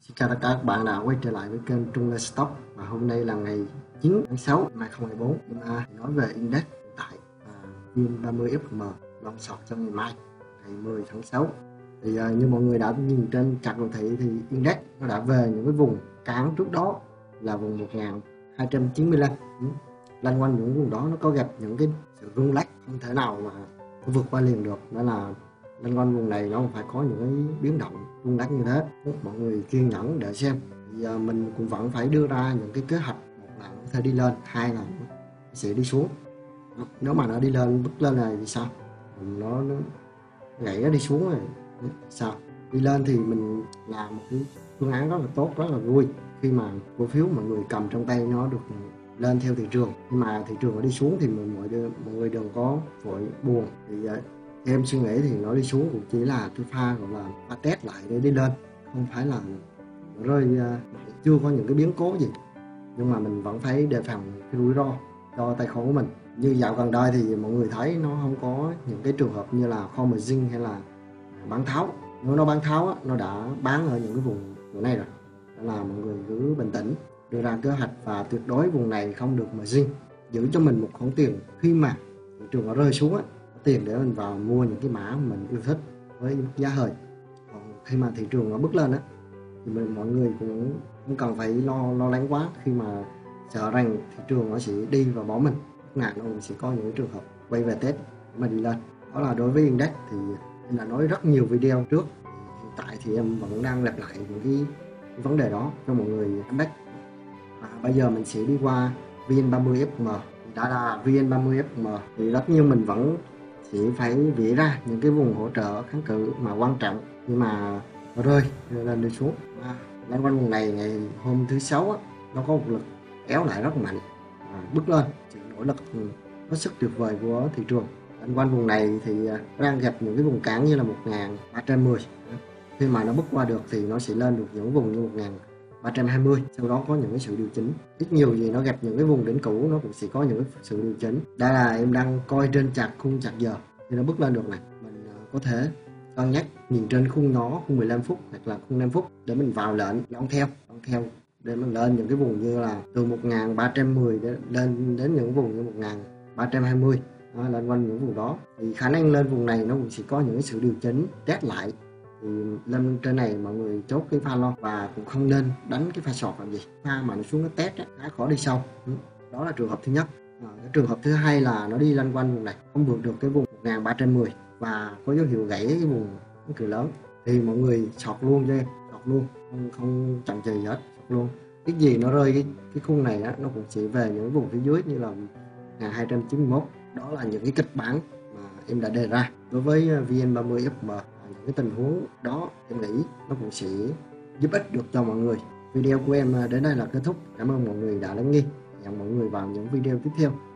Xin chào tất cả các bạn đã quay trở lại với kênh Trung Lê Stock, và hôm nay là ngày 9 tháng 6 năm 2024. Nói về index hiện tại VN30FM long sọt trong ngày mai ngày 10 tháng 6. Thì như mọi người đã nhìn trên chart đồ thị thì index nó đã về những cái vùng cản trước đó là vùng 1295. Loanh quanh những vùng đó nó có gặp những cái sự rung lắc không thể nào mà vượt qua liền được, đó là loanh quanh vùng này nó phải có những cái biến động rung lắc như thế. Mọi người kiên nhẫn để xem. Thì mình cũng vẫn phải đưa ra những cái kế hoạch, một là nó có thể đi lên, hai là nó sẽ đi xuống. Nếu mà nó đi lên, bước lên này thì sao? Nó gãy nó đi xuống rồi sao? Đi lên thì mình làm một cái phương án rất là tốt, rất là vui khi mà cổ phiếu mọi người cầm trong tay nó được lên theo thị trường. Nhưng mà thị trường nó đi xuống thì mọi người đừng có vội buồn. Thì em suy nghĩ thì nó đi xuống cũng chỉ là cái pha gọi là pha test lại để đi lên, không phải là rơi, chưa có những cái biến cố gì. Nhưng mà mình vẫn phải đề phòng cái rủi ro cho tài khoản của mình. Như dạo gần đây thì mọi người thấy nó không có những cái trường hợp như là kho margin hay là bán tháo. Nếu nó bán tháo á, nó đã bán ở những cái vùng này rồi, đó là mọi người cứ bình tĩnh đưa ra kế hoạch, và tuyệt đối vùng này không được margin, giữ cho mình một khoản tiền khi mà thị trường nó rơi xuống á, tiền để mình vào mua những cái mã mình yêu thích với giá hời. Còn khi mà thị trường nó bước lên á thì mọi người cũng không cần phải lo lắng quá, khi mà sợ rằng thị trường nó sẽ đi và bỏ mình. Ngàn nó sẽ có những trường hợp quay về Tết mà đi lên. Đó là đối với index thì em đã nói rất nhiều video trước. Hiện tại thì em vẫn đang lặp lại những cái vấn đề đó cho mọi người index. Bây giờ mình sẽ đi qua VN30FM. Đã là VN30FM thì tất nhiên mình vẫn sẽ phải vẽ ra những cái vùng hỗ trợ kháng cự mà quan trọng nhưng mà nó rơi lên đi xuống. Loanh quanh vùng này ngày hôm thứ Sáu á, nó có một lực kéo lại rất mạnh, bước lên, sự nỗ lực hết sức tuyệt vời của thị trường. Loanh quanh vùng này thì đang gặp những cái vùng cản như là 1310. Khi mà nó bước qua được thì nó sẽ lên được những vùng như 1320, sau đó có những cái sự điều chỉnh. Ít nhiều gì nó gặp những cái vùng đỉnh cũ, nó cũng sẽ có những cái sự điều chỉnh. Đây là em đang coi trên khung chart giờ thì nó bước lên được này. Mình có thể cân nhắc nhìn trên khung nó, khung 15 phút hoặc là khung 5 phút để mình vào lệnh long theo để mình lên những cái vùng như là từ 1310 để lên đến những vùng như 1320. Lên quanh những vùng đó thì khả năng lên vùng này nó cũng sẽ có những cái sự điều chỉnh test lại. Thì lên trên này mọi người chốt cái pha lo, và cũng không nên đánh cái pha sọt làm gì. Pha mà nó xuống nó test khá khó đi sâu. Đó là trường hợp thứ nhất. Cái trường hợp thứ hai là nó đi lanh quanh vùng này, không vượt được cái vùng 1310 và có dấu hiệu gãy cái vùng cự lớn thì mọi người sọt luôn cho em, sọt luôn, không chần chừ gì hết, sọt luôn. Cái gì nó rơi cái khung này á, nó cũng sẽ về những vùng phía dưới như là 1291. Đó là những cái kịch bản mà em đã đề ra đối với VN30FM. Những cái tình huống đó em nghĩ nó cũng sẽ giúp ích được cho mọi người. Video của em đến đây là kết thúc. Cảm ơn mọi người đã lắng nghe. Hẹn mọi người vào những video tiếp theo.